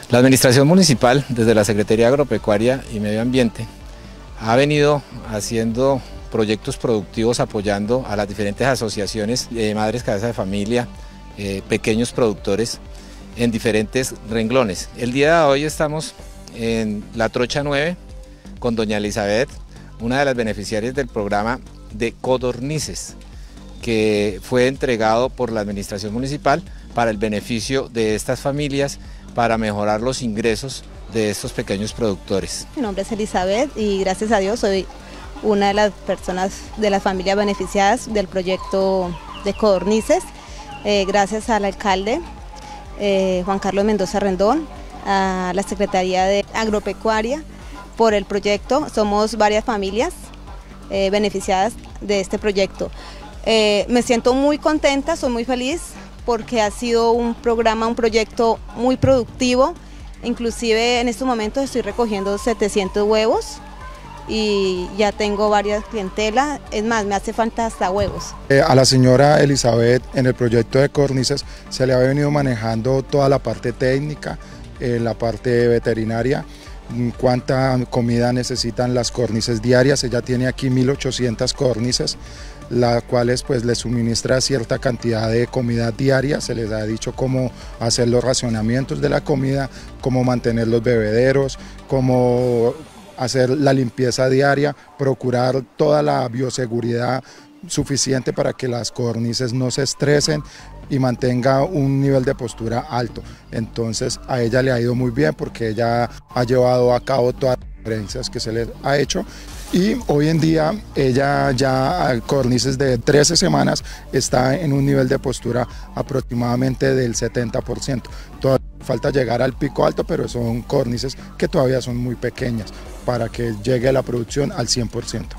La administración municipal, desde la Secretaría Agropecuaria y Medio Ambiente, ha venido haciendo proyectos productivos apoyando a las diferentes asociaciones de madres cabeza de familia, pequeños productores en diferentes renglones. El día de hoy estamos en La Trocha 9 con doña Elizabeth, una de las beneficiarias del programa de codornices, que fue entregado por la administración municipal para el beneficio de estas familias, para mejorar los ingresos de estos pequeños productores. Mi nombre es Elizabeth y gracias a Dios soy una de las personas de las familias beneficiadas del proyecto de codornices, gracias al alcalde Juan Carlos Mendoza Rendón, a la Secretaría de Agropecuaria por el proyecto. Somos varias familias beneficiadas de este proyecto. Me siento muy contenta, soy muy feliz porque ha sido un proyecto muy productivo. Inclusive en estos momentos estoy recogiendo 700 huevos y ya tengo varias clientelas, es más, me hace falta hasta huevos. A la señora Elizabeth en el proyecto de codornices se le ha venido manejando toda la parte técnica, la parte veterinaria, cuánta comida necesitan las codornices diarias. Ella tiene aquí 1800 codornices, las cuales pues le suministra cierta cantidad de comida diaria. Se les ha dicho cómo hacer los racionamientos de la comida, cómo mantener los bebederos, cómo hacer la limpieza diaria, procurar toda la bioseguridad suficiente para que las codornices no se estresen y mantenga un nivel de postura alto. Entonces a ella le ha ido muy bien porque ella ha llevado a cabo todas las sugerencias que se le ha hecho, y hoy en día ella ya a codornices de 13 semanas está en un nivel de postura aproximadamente del 70%. Todavía falta llegar al pico alto, pero son codornices que todavía son muy pequeñas para que llegue la producción al 100%.